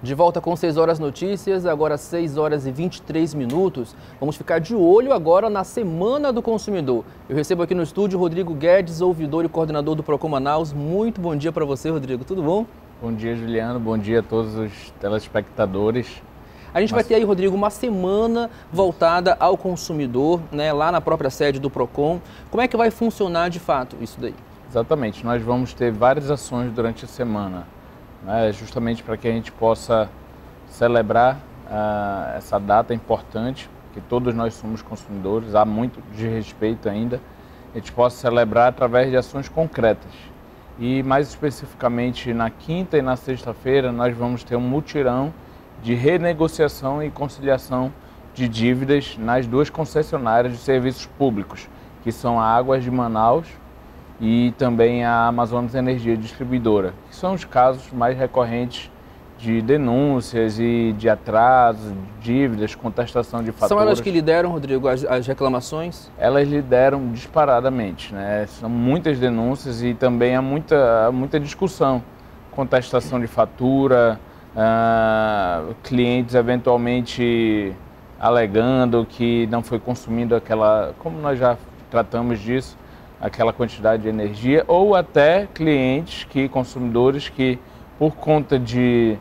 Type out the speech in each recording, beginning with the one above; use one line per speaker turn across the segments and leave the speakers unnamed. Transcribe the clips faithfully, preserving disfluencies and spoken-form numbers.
De volta com seis horas notícias, agora seis horas e vinte e três minutos. Vamos ficar de olho agora na Semana do Consumidor. Eu recebo aqui no estúdio o Rodrigo Guedes, ouvidor e coordenador do Procon Manaus. Muito bom dia para você, Rodrigo. Tudo bom?
Bom dia, Juliano. Bom dia a todos os telespectadores.
A gente Mas... vai ter aí, Rodrigo, uma semana voltada ao consumidor, né, lá na própria sede do Procon. Como é que vai funcionar de fato isso daí?
Exatamente. Nós vamos ter várias ações durante a semana, né, justamente para que a gente possa celebrar uh, essa data importante, que todos nós somos consumidores, há muito de respeito ainda, a gente possa celebrar através de ações concretas. E mais especificamente na quinta e na sexta-feira nós vamos ter um mutirão de renegociação e conciliação de dívidas nas duas concessionárias de serviços públicos, que são a Águas de Manaus e também a Amazonas Energia Distribuidora, que são os casos mais recorrentes de denúncias e de atrasos, dívidas, contestação de faturas.
São elas que lideram, Rodrigo, as, as reclamações?
Elas lideram disparadamente, né? São muitas denúncias e também há muita, muita discussão, contestação de fatura, uh, clientes eventualmente alegando que não foi consumindo aquela, como nós já tratamos disso, aquela quantidade de energia, ou até clientes, que consumidores que por conta de,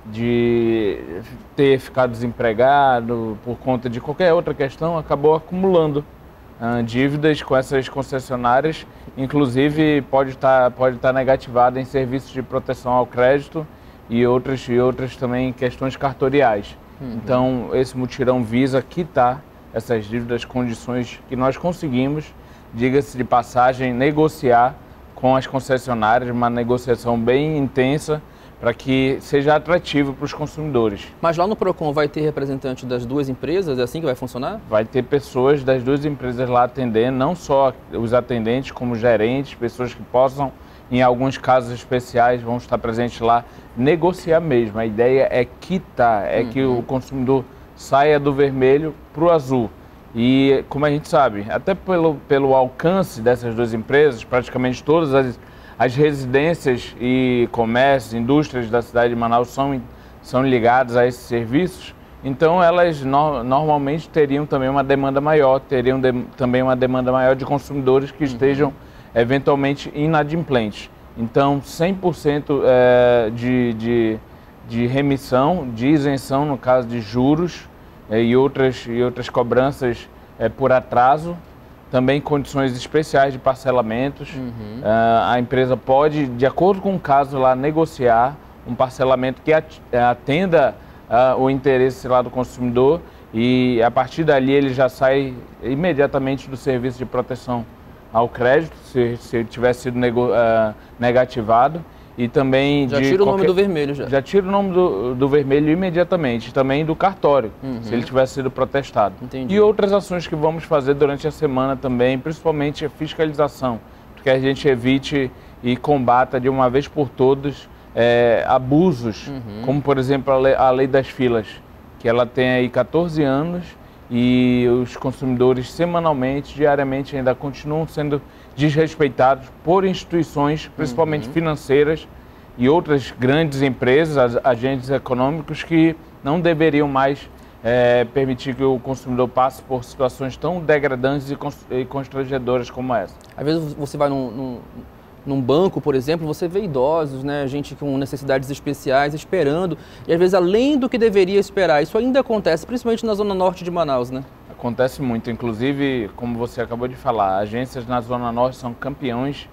de ter ficado desempregado, por conta de qualquer outra questão, acabou acumulando uh, dívidas com essas concessionárias, inclusive pode estar pode estar negativada em serviços de proteção ao crédito e outras, e outras também questões cartoriais. Uhum. Então, esse mutirão visa quitar essas dívidas, condições que nós conseguimos, diga-se de passagem, negociar com as concessionárias, uma negociação bem intensa, para que seja atrativo para os consumidores.
Mas lá no Procon vai ter representante das duas empresas? É assim que vai funcionar?
Vai ter pessoas das duas empresas lá atendendo, não só os atendentes, como gerentes, pessoas que possam, em alguns casos especiais, vão estar presentes lá, negociar mesmo. A ideia é quitar, é uhum. que o consumidor saia do vermelho para o azul. E, como a gente sabe, até pelo, pelo alcance dessas duas empresas, praticamente todas as, as residências e comércios, indústrias da cidade de Manaus são, são ligadas a esses serviços, então elas no, normalmente teriam também uma demanda maior, teriam de, também uma demanda maior de consumidores que estejam uhum. eventualmente inadimplentes. Então, cem por cento é, de, de, de remissão, de isenção no caso de juros, E outras, e outras cobranças é, por atraso, também condições especiais de parcelamentos. Uhum. Uh, a empresa pode, de acordo com o caso lá, negociar um parcelamento que atenda uh, o interesse lá do consumidor e a partir dali ele já sai imediatamente do serviço de proteção ao crédito, se, se ele tiver sido nego, uh, negativado. E também
já
de
tira o
qualquer...
nome do vermelho já.
Já tira o nome do, do vermelho imediatamente, também do cartório, uhum. se ele tivesse sido protestado.
Entendi.
E outras ações que vamos fazer durante a semana também, principalmente a fiscalização, que a gente evite e combata de uma vez por todas é, abusos, uhum. como por exemplo a lei, a lei das filas, que ela tem aí quatorze anos e os consumidores semanalmente, diariamente ainda continuam sendo desrespeitados por instituições, principalmente uhum. financeiras e outras grandes empresas, agentes econômicos que não deveriam mais é, permitir que o consumidor passe por situações tão degradantes e constrangedoras como essa.
Às vezes você vai num, num, num banco, por exemplo, você vê idosos, né, gente com necessidades especiais esperando, e às vezes além do que deveria esperar. Isso ainda acontece, principalmente na zona norte de Manaus, né?
Acontece muito, inclusive, como você acabou de falar, agências na Zona Norte são campeões,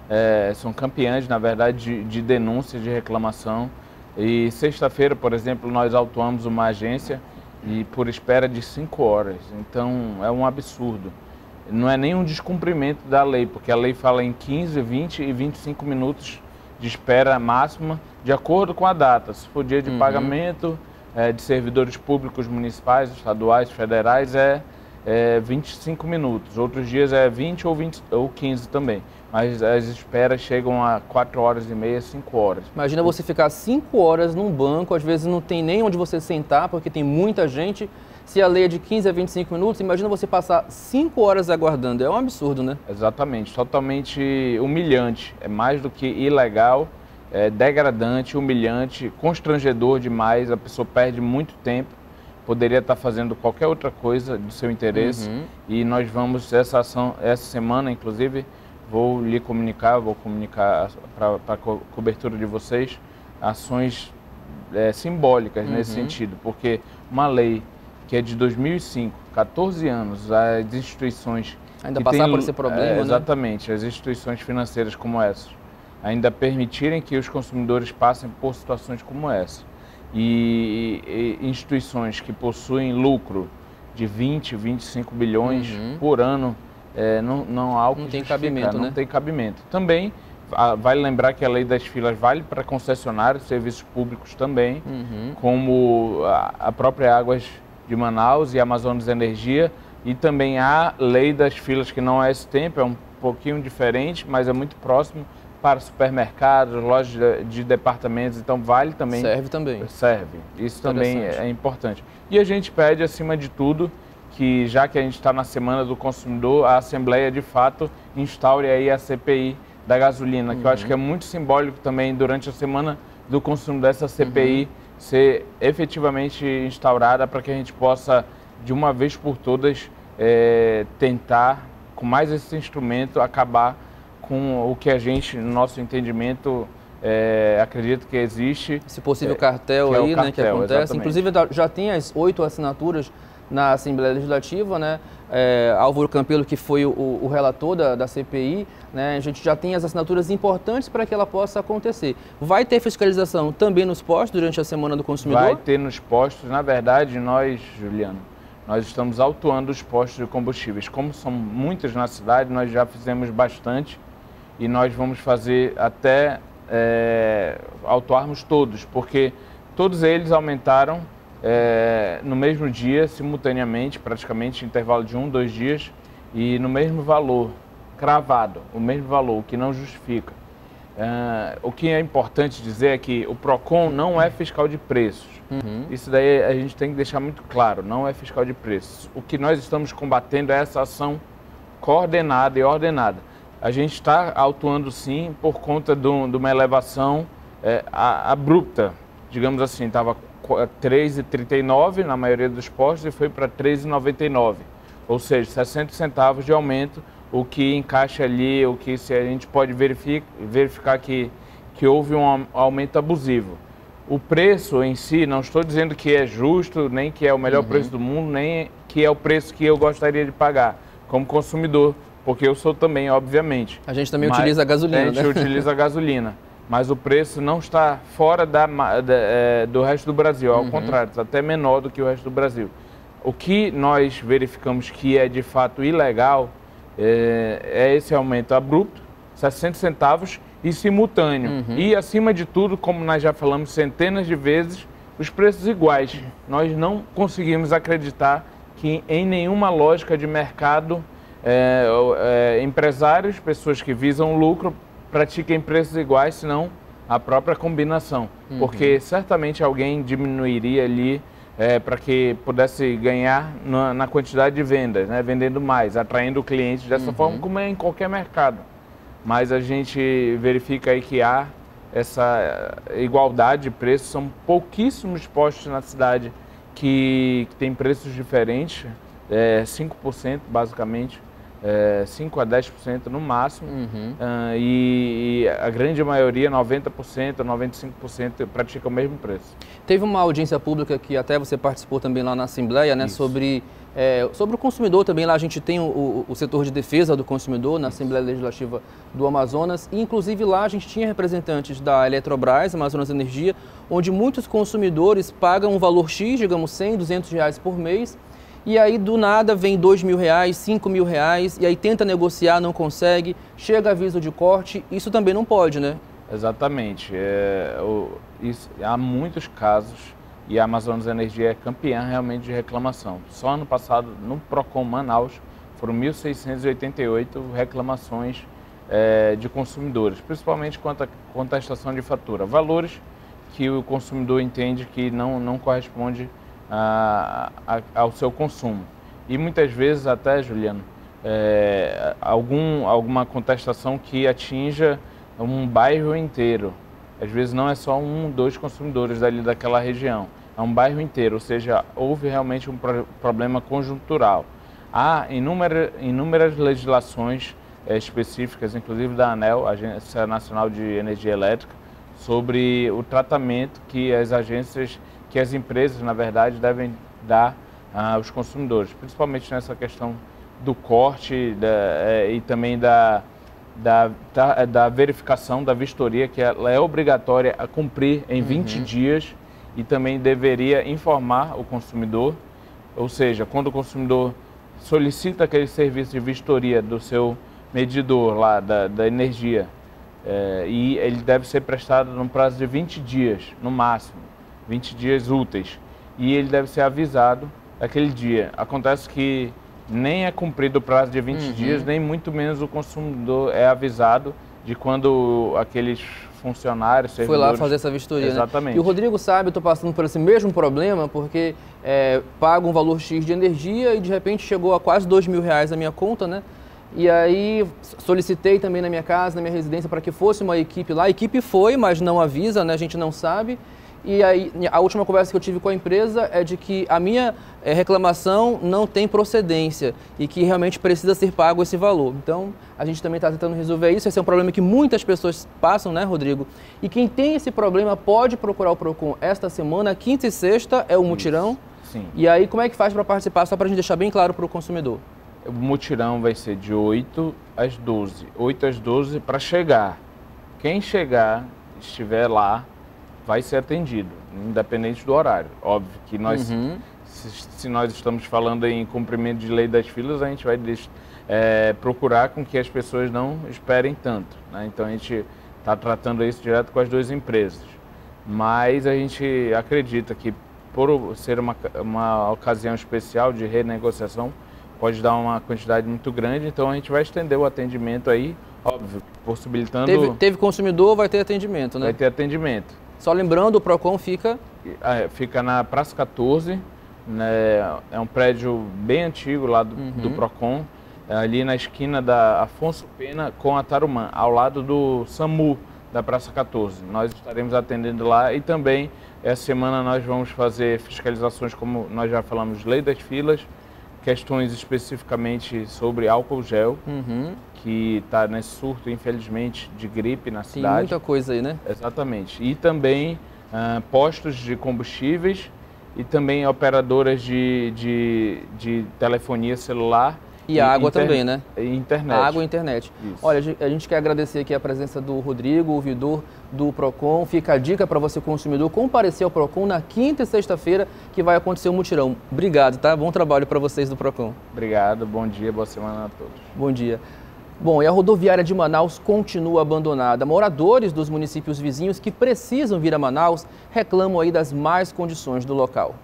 é, são campeãs, na verdade, de, de denúncias, de reclamação. E sexta-feira, por exemplo, nós autuamos uma agência e por espera de cinco horas. Então, é um absurdo. Não é nem um descumprimento da lei, porque a lei fala em quinze, vinte e vinte e cinco minutos de espera máxima, de acordo com a data. Se for dia de uhum. pagamento... É, de servidores públicos municipais, estaduais, federais, é, é vinte e cinco minutos. Outros dias é vinte ou, vinte, ou quinze também. Mas as esperas chegam a quatro horas e meia, cinco horas.
Imagina você ficar cinco horas num banco, às vezes não tem nem onde você sentar, porque tem muita gente. Se a lei é de quinze a vinte e cinco minutos, imagina você passar cinco horas aguardando. É um absurdo, né?
Exatamente, totalmente humilhante. É mais do que ilegal. é degradante, humilhante, constrangedor demais, a pessoa perde muito tempo, poderia estar fazendo qualquer outra coisa do seu interesse, uhum. E nós vamos, essa ação, essa semana, inclusive, vou lhe comunicar, vou comunicar para a co cobertura de vocês, ações é, simbólicas uhum. nesse sentido, porque uma lei que é de dois mil e cinco, quatorze anos, as instituições...
Ainda passar por esse problema,
é,
né?
Exatamente, as instituições financeiras como essas, ainda permitirem que os consumidores passem por situações como essa. E, e instituições que possuem lucro de vinte, vinte e cinco bilhões uhum. por ano, é, não, não há o que
não tem cabimento,
não
né?
tem cabimento. Também, a, vale lembrar que a lei das filas vale para concessionários, serviços públicos também, uhum. como a, a própria Águas de Manaus e Amazonas Energia, e também a lei das filas, que não é esse tempo, é um pouquinho diferente, mas é muito próximo para supermercados, lojas de, de departamentos, então vale também.
Serve também.
Serve, isso também é, é importante. E a gente pede, acima de tudo, que já que a gente está na Semana do Consumidor, a Assembleia de fato instaure aí a C P I da gasolina, uhum. que eu acho que é muito simbólico também durante a Semana do Consumidor, dessa C P I uhum. ser efetivamente instaurada para que a gente possa, de uma vez por todas, é, tentar, com mais esse instrumento, acabar com o que a gente, no nosso entendimento, é, acredita que existe.
Esse possível cartel é, aí, é cartel, né, que acontece. Exatamente. Inclusive, já tem as oito assinaturas na Assembleia Legislativa, né? É, Álvaro Campelo, que foi o, o relator da, da C P I, né? A gente já tem as assinaturas importantes para que ela possa acontecer. Vai ter fiscalização também nos postos durante a Semana do Consumidor?
Vai ter nos postos. Na verdade, nós, Juliano, nós estamos autuando os postos de combustíveis. Como são muitos na cidade, nós já fizemos bastante e nós vamos fazer até é, autuarmos todos, porque todos eles aumentaram é, no mesmo dia, simultaneamente, praticamente intervalo de um, dois dias, e no mesmo valor, cravado, o mesmo valor, o que não justifica. É, o que é importante dizer é que o PROCON não é fiscal de preços. Uhum. Isso daí a gente tem que deixar muito claro, não é fiscal de preços. O que nós estamos combatendo é essa ação coordenada e ordenada. A gente está autuando sim por conta de, um, de uma elevação é, abrupta, digamos assim, estava três reais e trinta e nove centavos na maioria dos postos e foi para três reais e noventa e nove centavos, ou seja, sessenta centavos de aumento, o que encaixa ali, o que se a gente pode verificar, verificar que, que houve um aumento abusivo. O preço em si, não estou dizendo que é justo, nem que é o melhor uhum. preço do mundo, nem que é o preço que eu gostaria de pagar como consumidor, porque eu sou também, obviamente.
A gente também Mas utiliza a gasolina,
A gente
né?
utiliza a gasolina, mas o preço não está fora da, da, é, do resto do Brasil, ao uhum. contrário, está até menor do que o resto do Brasil. O que nós verificamos que é de fato ilegal é, é esse aumento abrupto, sessenta centavos, e simultâneo. Uhum. E, acima de tudo, como nós já falamos centenas de vezes, os preços iguais. Nós não conseguimos acreditar que em nenhuma lógica de mercado, é, é, empresários, pessoas que visam lucro, pratiquem preços iguais, senão a própria combinação. Uhum. Porque certamente alguém diminuiria ali é, para que pudesse ganhar na, na quantidade de vendas, né? Vendendo mais, atraindo clientes dessa uhum. forma, como é em qualquer mercado. Mas a gente verifica aí que há essa igualdade de preços, são pouquíssimos postos na cidade que, que têm preços diferentes, é, cinco por cento basicamente, é, cinco a dez por cento no máximo, uhum. uh, e, e a grande maioria, noventa por cento, noventa e cinco por cento, pratica o mesmo preço.
Teve uma audiência pública que até você participou também lá na Assembleia, né, sobre... É, sobre o consumidor também, lá a gente tem o, o, o setor de defesa do consumidor na Assembleia Legislativa do Amazonas, e inclusive lá a gente tinha representantes da Eletrobras, Amazonas Energia, onde muitos consumidores pagam um valor X, digamos cem, duzentos reais por mês, e aí do nada vem dois mil reais, cinco mil reais, e aí tenta negociar, não consegue, chega aviso de corte, isso também não pode, né?
Exatamente, é, o, isso, há muitos casos. E a Amazonas Energia é campeã realmente de reclamação. Só ano passado, no PROCON Manaus, foram mil seiscentas e oitenta e oito reclamações é, de consumidores, principalmente quanto à contestação de fatura. Valores que o consumidor entende que não, não corresponde a, a, ao seu consumo. E muitas vezes até, Juliano, é, algum, alguma contestação que atinja um bairro inteiro. às vezes não é só um, dois consumidores dali daquela região, é um bairro inteiro, ou seja, houve realmente um pro problema conjuntural. Há inúmeras, inúmeras legislações é, específicas, inclusive da ANEEL, Agência Nacional de Energia Elétrica, sobre o tratamento que as agências, que as empresas, na verdade, devem dar ah, aos consumidores, principalmente nessa questão do corte da, é, e também da, da, da, da verificação da vistoria, que ela é obrigatória a cumprir em vinte uhum. dias e também deveria informar o consumidor, ou seja, quando o consumidor solicita aquele serviço de vistoria do seu medidor lá, da, da energia, é, e ele deve ser prestado num prazo de vinte dias, no máximo, vinte dias úteis, e ele deve ser avisado daquele dia. Acontece que nem é cumprido o prazo de vinte uhum. dias, nem muito menos o consumidor é avisado de quando aqueles funcionários,
foi lá fazer essa vistoria,
exatamente.
Né? E o Rodrigo sabe, eu estou passando por esse mesmo problema, porque é, pago um valor X de energia e de repente chegou a quase dois mil reais a minha conta, né? E aí solicitei também na minha casa, na minha residência, para que fosse uma equipe lá. A equipe foi, mas não avisa, né? A gente não sabe. E aí a última conversa que eu tive com a empresa é de que a minha é, reclamação não tem procedência e que realmente precisa ser pago esse valor. Então a gente também está tentando resolver isso. Esse é um problema que muitas pessoas passam, né, Rodrigo? E quem tem esse problema pode procurar o Procon esta semana, quinta e sexta é o mutirão.
Sim.
E aí como é que faz para participar? Só para a gente deixar bem claro para o consumidor.
O mutirão vai ser de oito às doze. oito às doze para chegar. Quem chegar, estiver lá, vai ser atendido, independente do horário. Óbvio que nós, uhum. se, se nós estamos falando em cumprimento de lei das filas, a gente vai é, procurar com que as pessoas não esperem tanto, né? Então a gente está tratando isso direto com as duas empresas. Mas a gente acredita que por ser uma, uma ocasião especial de renegociação, pode dar uma quantidade muito grande, então a gente vai estender o atendimento aí, óbvio, possibilitando...
Teve, teve consumidor, vai ter atendimento, né?
Vai ter atendimento.
Só lembrando, o Procon fica...
É, fica na Praça quatorze, né, é um prédio bem antigo lá do, uhum. do Procon, é ali na esquina da Afonso Pena com a Tarumã, ao lado do SAMU da Praça quatorze. Nós estaremos atendendo lá e também essa semana nós vamos fazer fiscalizações, como nós já falamos, lei das filas, questões especificamente sobre álcool gel, uhum. que está nesse surto, infelizmente, de gripe na cidade.
Tem muita coisa aí, né?
Exatamente. E também uh, postos de combustíveis e também operadoras de, de, de telefonia celular.
E, e água inter... também, né?
E internet.
Água e internet. Isso. Olha, a gente quer agradecer aqui a presença do Rodrigo, ouvidor do Procon. Fica a dica para você, consumidor, comparecer ao Procon na quinta e sexta-feira, que vai acontecer o mutirão. Obrigado, tá? Bom trabalho para vocês do Procon.
Obrigado, bom dia, boa semana a todos.
Bom dia. Bom, e a rodoviária de Manaus continua abandonada. Moradores dos municípios vizinhos que precisam vir a Manaus reclamam aí das más condições do local.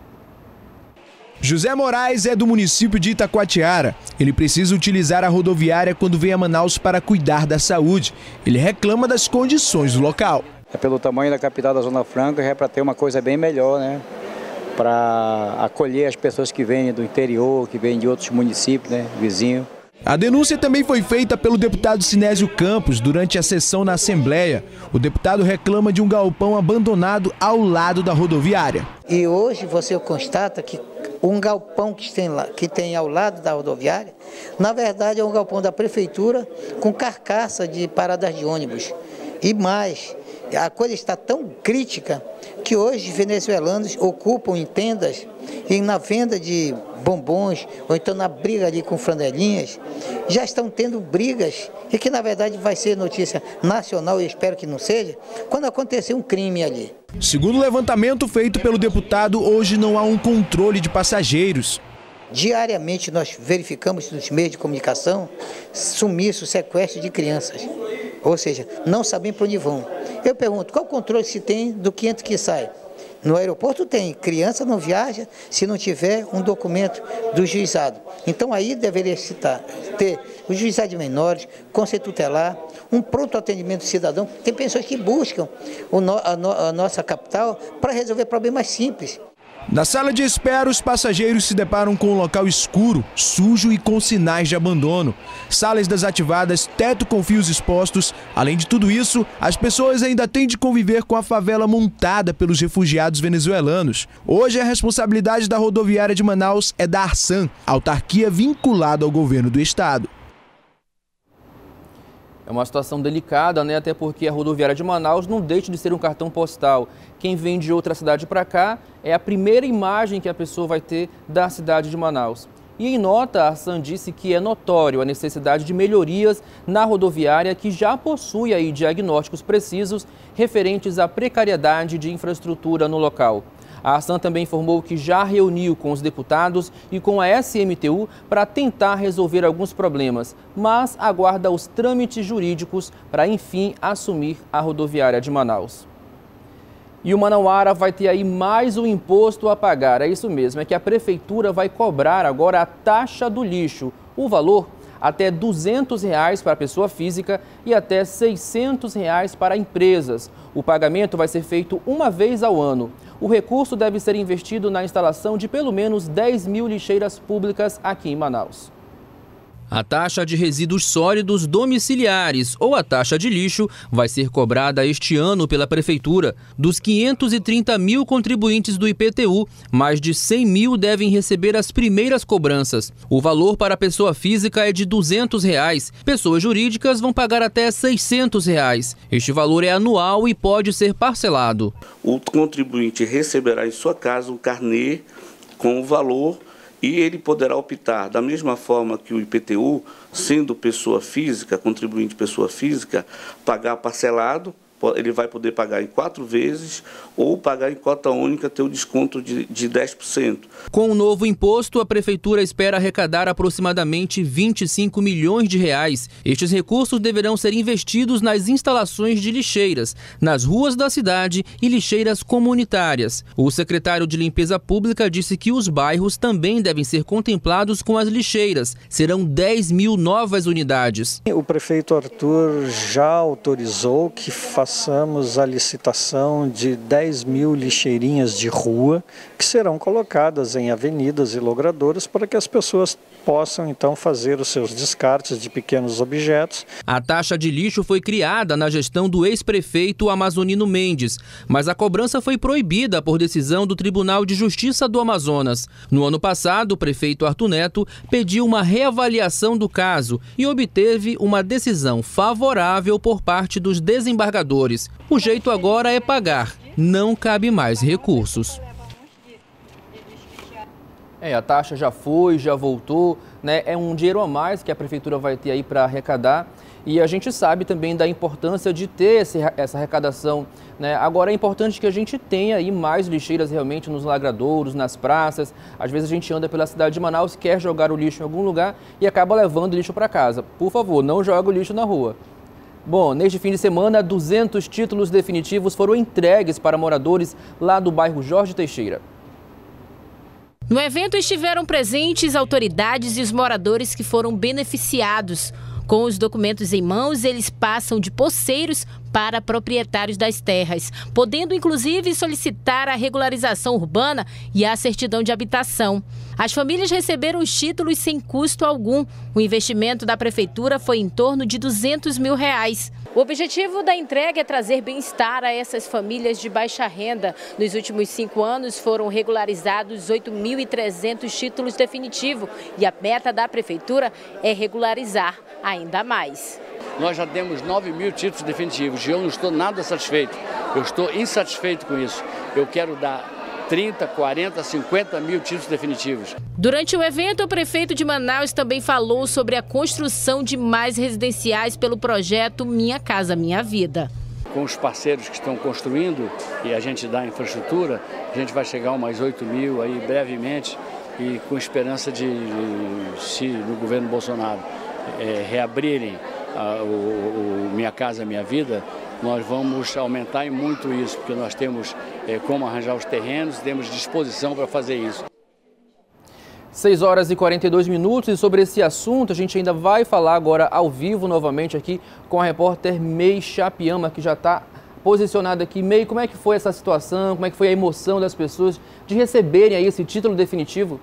José Moraes é do município de Itacoatiara. Ele precisa utilizar a rodoviária quando vem a Manaus para cuidar da saúde. Ele reclama das condições do local.
É pelo tamanho da capital da Zona Franca, é para ter uma coisa bem melhor, né? Para acolher as pessoas que vêm do interior, que vêm de outros municípios, né, vizinhos.
A denúncia também foi feita pelo deputado Sinésio Campos durante a sessão na Assembleia. O deputado reclama de um galpão abandonado ao lado da rodoviária.
E hoje você constata que um galpão que tem, lá, que tem ao lado da rodoviária, na verdade é um galpão da prefeitura com carcaça de paradas de ônibus. E mais, a coisa está tão crítica que hoje venezuelanos ocupam em tendas e na venda de bombons, ou então na briga ali com franelinhas, já estão tendo brigas, e que na verdade vai ser notícia nacional, e espero que não seja, quando acontecer um crime ali.
Segundo o levantamento feito pelo deputado, hoje não há um controle de passageiros.
Diariamente nós verificamos nos meios de comunicação sumiço, sequestro de crianças, ou seja, não sabem para onde vão. Eu pergunto, qual controle se tem do que entra e que sai? No aeroporto tem, criança não viaja se não tiver um documento do juizado. Então aí deveria citar, ter o juizado de menores, conselho tutelar, um pronto atendimento do cidadão. Tem pessoas que buscam o no, a, no, a nossa capital para resolver problemas simples.
Na sala de espera, os passageiros se deparam com um local escuro, sujo e com sinais de abandono. Salas desativadas, teto com fios expostos. Além de tudo isso, as pessoas ainda têm de conviver com a favela montada pelos refugiados venezuelanos. Hoje, a responsabilidade da rodoviária de Manaus é da Arsan, autarquia vinculada ao governo do estado.
É uma situação delicada, né? Até porque a rodoviária de Manaus não deixa de ser um cartão postal. Quem vem de outra cidade para cá é a primeira imagem que a pessoa vai ter da cidade de Manaus. E em nota, a Arsan disse que é notório a necessidade de melhorias na rodoviária, que já possui aí diagnósticos precisos referentes à precariedade de infraestrutura no local. A Arsan também informou que já reuniu com os deputados e com a S M T U para tentar resolver alguns problemas, mas aguarda os trâmites jurídicos para, enfim, assumir a rodoviária de Manaus. E o Manauara vai ter aí mais um imposto a pagar. É isso mesmo, é que a prefeitura vai cobrar agora a taxa do lixo. O valor até duzentos reais para a pessoa física e até seiscentos reais para empresas. O pagamento vai ser feito uma vez ao ano. O recurso deve ser investido na instalação de pelo menos dez mil lixeiras públicas aqui em Manaus. A taxa de resíduos sólidos domiciliares, ou a taxa de lixo, vai ser cobrada este ano pela Prefeitura. Dos quinhentos e trinta mil contribuintes do I P T U, mais de cem mil devem receber as primeiras cobranças. O valor para a pessoa física é de duzentos reais. Pessoas jurídicas vão pagar até seiscentos reais. Este valor é anual e pode ser parcelado.
O contribuinte receberá em sua casa um carnê com o valor e ele poderá optar, da mesma forma que o I P T U, sendo pessoa física, contribuinte pessoa física, pagar parcelado. Ele vai poder pagar em quatro vezes ou pagar em cota única, ter o desconto de, de dez por cento.
Com o novo imposto, a Prefeitura espera arrecadar aproximadamente vinte e cinco milhões de reais. Estes recursos deverão ser investidos nas instalações de lixeiras, nas ruas da cidade e lixeiras comunitárias. O secretário de Limpeza Pública disse que os bairros também devem ser contemplados com as lixeiras. Serão dez mil novas unidades.
O prefeito Arthur já autorizou que faça façamos a licitação de dez mil lixeirinhas de rua que serão colocadas em avenidas e logradoras para que as pessoas possam então fazer os seus descartes de pequenos objetos.
A taxa de lixo foi criada na gestão do ex-prefeito Amazonino Mendes, mas a cobrança foi proibida por decisão do Tribunal de Justiça do Amazonas. No ano passado, o prefeito Arthur Neto pediu uma reavaliação do caso e obteve uma decisão favorável por parte dos desembargadores. O jeito agora é pagar, não cabe mais recursos. É, a taxa já foi, já voltou, né? É um dinheiro a mais que a prefeitura vai ter aí para arrecadar. E a gente sabe também da importância de ter esse, essa arrecadação, né? Agora é importante que a gente tenha aí mais lixeiras realmente nos lagradouros, nas praças. Às vezes a gente anda pela cidade de Manaus, quer jogar o lixo em algum lugar e acaba levando o lixo para casa. Por favor, não jogue o lixo na rua. Bom, neste fim de semana, duzentos títulos definitivos foram entregues para moradores lá do bairro Jorge Teixeira.
No evento estiveram presentes autoridades e os moradores que foram beneficiados. Com os documentos em mãos, eles passam de poceiros para proprietários das terras, podendo inclusive solicitar a regularização urbana e a certidão de habitação. As famílias receberam os títulos sem custo algum. O investimento da prefeitura foi em torno de duzentos mil reais. O objetivo da entrega é trazer bem-estar a essas famílias de baixa renda. Nos últimos cinco anos foram regularizados oito mil e trezentos títulos definitivos e a meta da prefeitura é regularizar ainda mais.
Nós já temos nove mil títulos definitivos e eu não estou nada satisfeito. Eu estou insatisfeito com isso. Eu quero dar trinta, quarenta, cinquenta mil títulos definitivos.
Durante o evento, o prefeito de Manaus também falou sobre a construção de mais residenciais pelo projeto Minha Casa Minha Vida.
Com os parceiros que estão construindo e a gente dá infraestrutura, a gente vai chegar a mais oito mil aí brevemente e com esperança de, se no governo Bolsonaro é, reabrirem a, o, o Minha Casa Minha Vida, nós vamos aumentar em muito isso, porque nós temos é, como arranjar os terrenos, temos disposição para fazer isso.
seis horas e quarenta e dois minutos, e sobre esse assunto a gente ainda vai falar agora ao vivo novamente aqui com a repórter May Chapiama, que já está posicionado aqui. Meio, como é que foi essa situação? Como é que foi a emoção das pessoas de receberem aí esse título definitivo?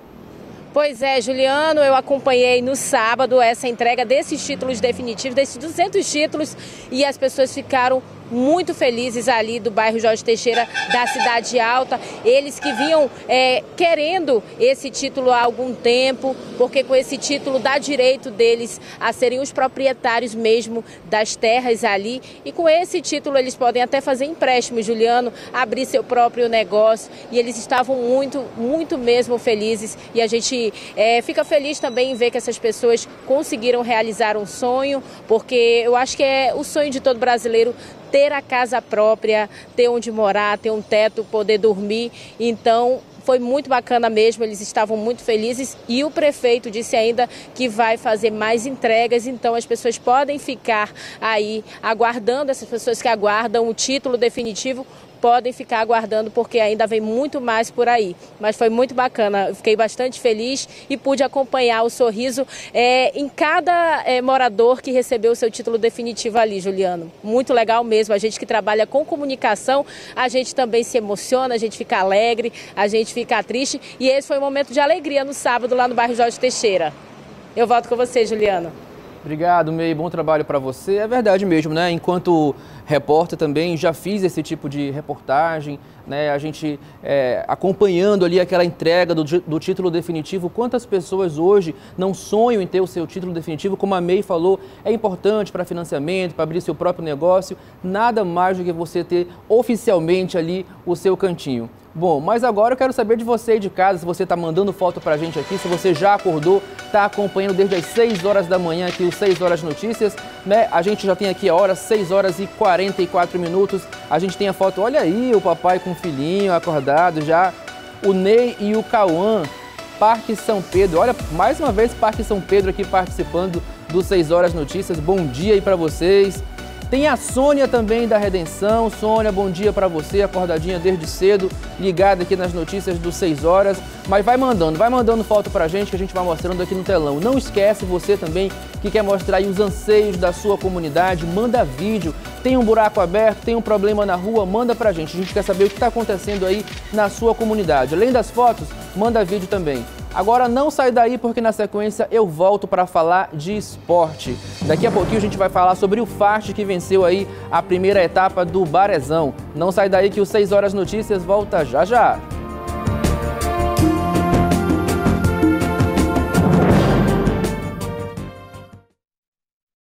Pois é, Juliano, eu acompanhei no sábado essa entrega desses títulos definitivos, desses duzentos títulos, e as pessoas ficaram muito felizes ali do bairro Jorge Teixeira, da Cidade Alta. Eles que vinham é, querendo esse título há algum tempo, porque com esse título dá direito deles a serem os proprietários mesmo das terras ali. E com esse título eles podem até fazer empréstimo, Juliano, abrir seu próprio negócio. E eles estavam muito, muito mesmo felizes. E a gente é, fica feliz também em ver que essas pessoas conseguiram realizar um sonho, porque eu acho que é o sonho de todo brasileiro ter a casa própria, ter onde morar, ter um teto, poder dormir. Então, foi muito bacana mesmo, eles estavam muito felizes e o prefeito disse ainda que vai fazer mais entregas, então as pessoas podem ficar aí aguardando, essas pessoas que aguardam o título definitivo, podem ficar aguardando porque ainda vem muito mais por aí. Mas foi muito bacana, eu fiquei bastante feliz e pude acompanhar o sorriso é, em cada é, morador que recebeu o seu título definitivo ali, Juliano. Muito legal mesmo, a gente que trabalha com comunicação, a gente também se emociona, a gente fica alegre, a gente fica triste e esse foi um momento de alegria no sábado lá no bairro Jorge Teixeira. Eu volto com você, Juliano.
Obrigado, May. Bom trabalho para você. É verdade mesmo, né? Enquanto repórter também já fiz esse tipo de reportagem, né? A gente é, acompanhando ali aquela entrega do, do título definitivo. Quantas pessoas hoje não sonham em ter o seu título definitivo? Como a May falou, é importante para financiamento, para abrir seu próprio negócio. Nada mais do que você ter oficialmente ali o seu cantinho. Bom, mas agora eu quero saber de você aí de casa, se você está mandando foto pra gente aqui, se você já acordou, está acompanhando desde as seis horas da manhã aqui o seis horas Notícias, né? A gente já tem aqui a hora, seis horas e quarenta e quatro minutos, a gente tem a foto, olha aí o papai com o filhinho acordado já, o Ney e o Cauã, Parque São Pedro, olha, mais uma vez Parque São Pedro aqui participando do seis horas Notícias, bom dia aí para vocês. Tem a Sônia também da Redenção. Sônia, bom dia para você, acordadinha desde cedo, ligada aqui nas notícias do seis horas. Mas vai mandando, vai mandando foto pra gente que a gente vai mostrando aqui no telão. Não esquece, você também que quer mostrar aí os anseios da sua comunidade, manda vídeo. Tem um buraco aberto, tem um problema na rua, manda pra gente. A gente quer saber o que está acontecendo aí na sua comunidade. Além das fotos, manda vídeo também. Agora não sai daí porque na sequência eu volto para falar de esporte. Daqui a pouquinho a gente vai falar sobre o F A S T que venceu aí a primeira etapa do Barezão. Não sai daí que o seis horas Notícias volta já já.